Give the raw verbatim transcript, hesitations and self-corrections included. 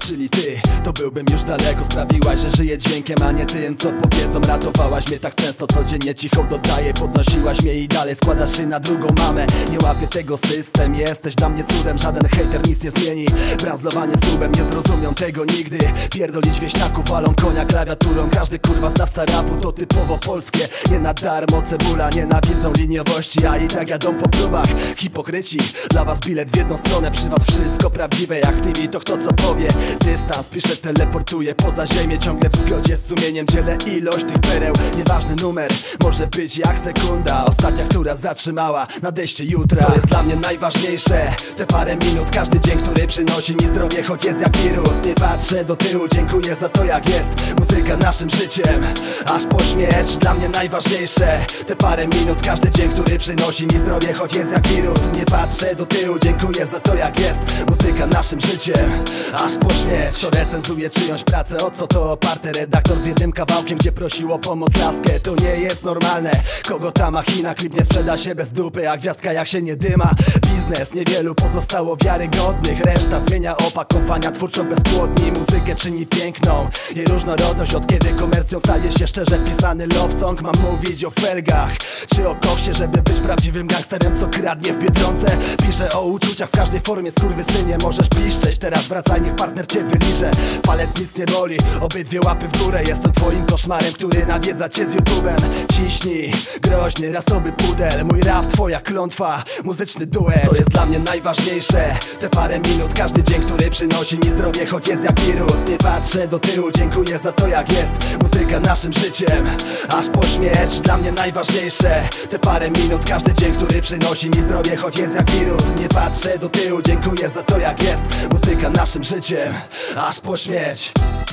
czyli ty, to byłbym już daleko. Sprawiłaś, że żyję dźwiękiem, a nie tym, co powiedzą. Ratowałaś mnie tak często, codziennie cicho dodaję. Podnosiłaś mnie i dalej składasz się na drugą mamę. Nie łapię tego system, jesteś dla mnie cudem. Żaden hejter nic nie zmieni, branzlowanie subem. Nie zrozumią tego nigdy. Pierdolić wieśniaków, walą konia klawiaturą. Każdy kurwa znawca rapu to typowo polskie. Nie na darmo cebula, nienawidzą liniowości, a i tak jadą po próbach. Hipokryci, dla was bilet w jedną stronę. Przy was wszystko prawdziwe jak w T V, to kto co powie. Dystans, piszę, teleportuję poza ziemię. Ciągle w zgodzie z sumieniem dzielę ilość tych pereł. Nieważny numer, może być jak sekunda. Ostatnia, która zatrzymała nadejście jutra. Co jest dla mnie najważniejsze? Te parę minut, każdy dzień, który przynosi mi zdrowie, choć jest jak wirus. Nie patrzę do tyłu, dziękuję za to jak jest. Muzyka naszym życiem, aż po śmierć. Dla mnie najważniejsze te parę minut, każdy dzień, który przynosi mi zdrowie, choć jest jak wirus. Nie patrzę do tyłu, dziękuję za to jak jest. Muzyka naszym życiem, aż po śmierć. To recenzuje czyjąś pracę, o co to oparte? Redaktor z jednym kawałkiem, gdzie prosił o pomoc laskę. To nie jest normalne, kogo ta machina. Klip nie sprzeda się bez dupy, a gwiazdka jak się nie dyma. Biznes, niewielu pozostało wiarygodnych. Reszta zmienia opakowania twórczo bezpłodni. Muzykę czyni piękną jej różnorodność. Od kiedy komercją staje się szczerze pisany love song. Mam mówić o felgach czy o koksie, żeby być prawdziwym gangsterem, co kradnie w Biedronce. Piszę o uczuciach w każdej formie, skurwysynie. Możesz piszczeć, teraz wracaj, niech partner cię wyliże. Palec nic nie boli, obydwie łapy w górę. Jestem twoim koszmarem, który nawiedza cię z YouTube'em. Ciśnij, groźny, rasowy pudel. Mój rap, twoja klątwa, muzyczny duet. Co jest dla mnie najważniejsze? Te parę minut, każdy dzień, który przynosi mi zdrowie, choć jest jak wirus. Nie patrzę do tyłu, dziękuję za to jak jest. Muzyka naszym życiem, aż po śmierć. Dla mnie najważniejsze te parę minut, każdy dzień, który przynosi mi zdrowie, choć jest jak wirus. Nie patrzę do tyłu, dziękuję za to jak jest. Muzyka naszym życiem, aż po śmierć.